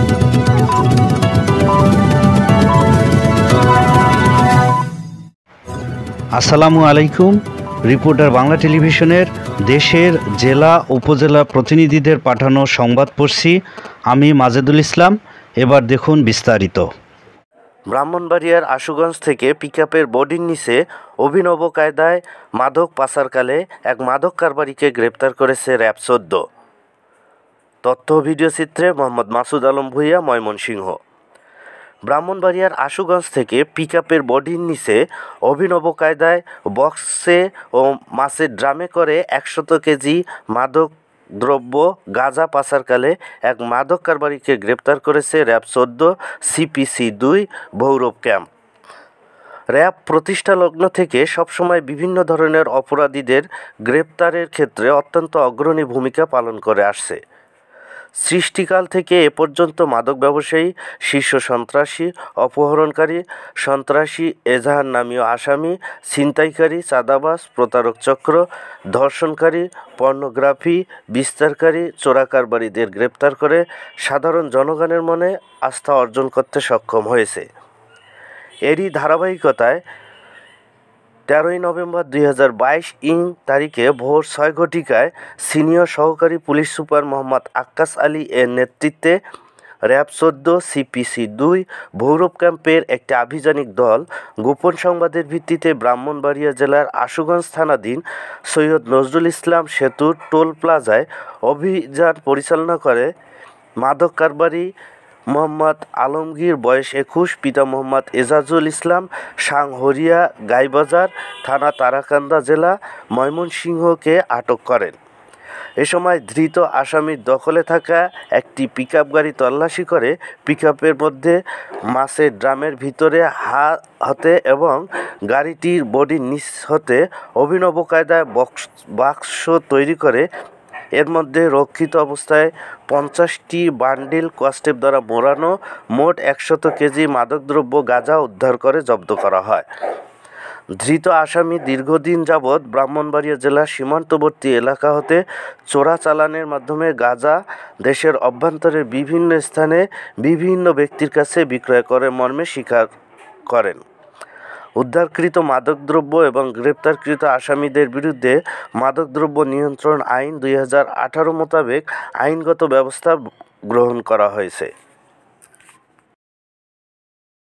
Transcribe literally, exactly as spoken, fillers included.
আসসালামু আলাইকুম। রিপোর্টার বাংলা টেলিভিশনের দেশের জেলা উপজেলা প্রতিনিধিদের পাঠানো সংবাদ পড়ছি আমি মাজেদুল ইসলাম। এবার দেখুন বিস্তারিত। ব্রাহ্মণবাড়িয়ার আশুগঞ্জ থেকে পিকআপের বডির নিচে অভিনব কায়দায় মাদক পাচারকালে এক মাদক কারবারিকে গ্রেপ্তার করেছে র্যাব চোদ্দ। তথ্য ভিডিও চিত্রে মোহাম্মদ মাসুদ আলম ভূঁইয়া, ময়মনসিংহ। ব্রাহ্মণবাড়িয়ার আশুগঞ্জ থেকে পিকআপের বডির নিচে অভিনব কায়দায় বক্সে ও মাছের ড্রামে করে একশত কেজি মাদক দ্রব্য গাঁজা পাচারকালে এক মাদক কারবারিকে গ্রেপ্তার করেছে র্যাব চোদ্দ সিপিসি দুই ভৈরব ক্যাম্প। র্যাব প্রতিষ্ঠালগ্ন থেকে সবসময় বিভিন্ন ধরনের অপরাধীদের গ্রেপ্তারের ক্ষেত্রে অত্যন্ত অগ্রণী ভূমিকা পালন করে আসছে। সৃষ্টিকাল থেকে এ পর্যন্ত মাদক ব্যবসায়ী, শীর্ষ সন্ত্রাসী, অপহরণকারী, সন্ত্রাসী, এজাহার নামীয় আসামি, ছিনতাইকারী, চাঁদাবাজ, প্রতারক চক্র, ধর্ষণকারী, পর্নোগ্রাফি বিস্তারকারী, চোরাকারবারিদের গ্রেপ্তার করে সাধারণ জনগণের মনে আস্থা অর্জন করতে সক্ষম হয়েছে। এরই ধারাবাহিকতায় তেরোই নভেম্বর দুই হাজার বাইশ ইং তারিখে ভোর ছয় ঘটিকায় সিনিয়র সহকারী পুলিশ সুপার মোহাম্মদ আক্কাস আলী এর নেতৃত্বে র্যাব চোদ্দ সিপিসি দুই ভৈরব ক্যাম্পের একটি আভিযানিক দল গোপন সংবাদের ভিত্তিতে ব্রাহ্মণবাড়িয়া জেলার আশুগঞ্জ থানাধীন সৈয়দ নজরুল ইসলাম সেতুর টোল প্লাজায় অভিযান পরিচালনা করে। মাদক কারবারি মোহাম্মদ আলমগীর, বয়স একুশ, পিতা মোহাম্মদ এজাজুল ইসলাম, সাংহরিয়া, গাইবাজার থানা, তারাকান্দা জেলা, ময়মনসিংহকে আটক করেন। এ সময় ধৃত আসামির দখলে থাকা একটি পিকআপ গাড়ি তল্লাশি করে পিকআপের মধ্যে মাছের ড্রামের ভিতরে হাতে এবং গাড়িটির বডির নিচ হতে অভিনব কায়দায় বক্স বাক্স তৈরি করে এর মধ্যে রক্ষিত অবস্থায় পঞ্চাশটি বান্ডিল কস্টেপ দ্বারা মোড়ানো মোট একশত কেজি মাদকদ্রব্য গাঁজা উদ্ধার করে জব্দ করা হয়। ধৃত আসামি দীর্ঘদিন যাবৎ ব্রাহ্মণবাড়িয়া জেলার সীমান্তবর্তী এলাকা হতে চোরাচালানের মাধ্যমে গাঁজা দেশের অভ্যন্তরের বিভিন্ন স্থানে বিভিন্ন ব্যক্তির কাছে বিক্রয় করে মর্মে স্বীকার করেন। উদ্ধারকৃত মাদকদ্রব্য এবং গ্রেপ্তারকৃত আসামিদের বিরুদ্ধে মাদকদ্রব্য নিয়ন্ত্রণ আইন দুই হাজার আঠারো মোতাবেক আইনগত ব্যবস্থা গ্রহণ করা হয়েছে।